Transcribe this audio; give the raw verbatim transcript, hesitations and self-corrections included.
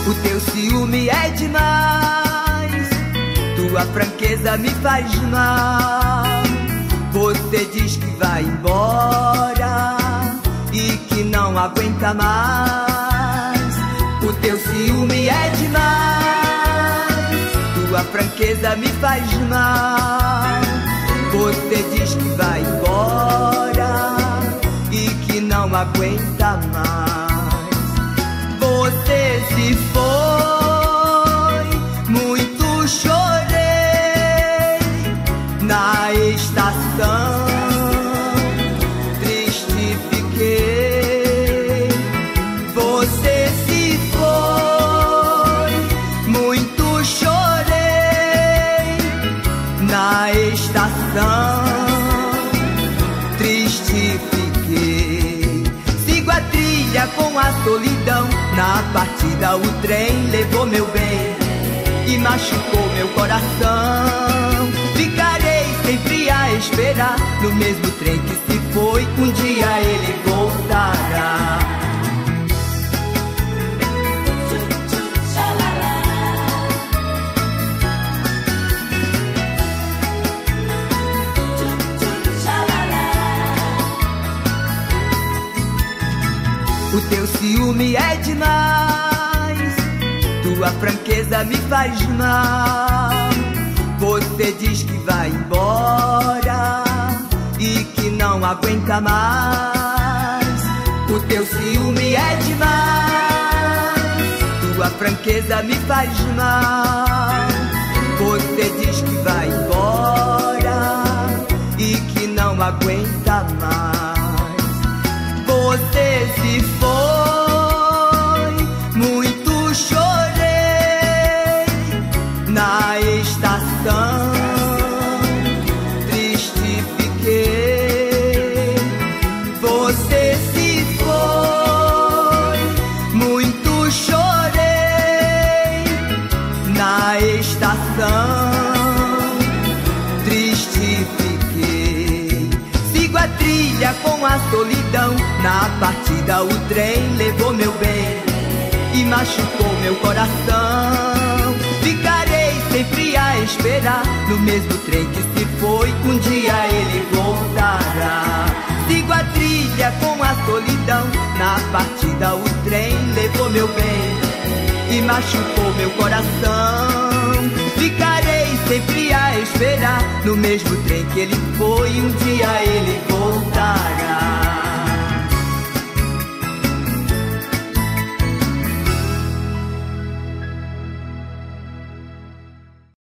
O teu ciúme é demais, tua franqueza me faz mal. Você diz que vai embora e que não aguenta mais. O teu ciúme é demais, tua franqueza me faz mal. Você diz que vai embora e que não aguenta mais. Você se foi, muito chorei na estação, triste fiquei. Você se foi, muito chorei na estação, triste fiquei. Sigo a trilha com a solidão, na partida o trem levou meu bem e machucou meu coração. Ficarei sempre a esperar no mesmo trem que se foi, um dia ele voltará. O teu ciúme é demais, tua franqueza me faz mal. Você diz que vai embora e que não aguenta mais. O teu ciúme é demais, tua franqueza me faz mal. Você diz que vai embora e que não aguenta mais. Você se foi, muito chorei na estação, triste fiquei. Você se foi, muito chorei na estação, triste fiquei. Sigo a trilha com a solidão, na partida o trem levou meu bem e machucou meu coração. Ficarei sempre a esperar no mesmo trem que se foi, um dia ele voltará. Sigo a trilha com a solidão, na partida o trem levou meu bem e machucou meu coração. Ficarei sempre a esperar no mesmo trem que ele foi, um dia ele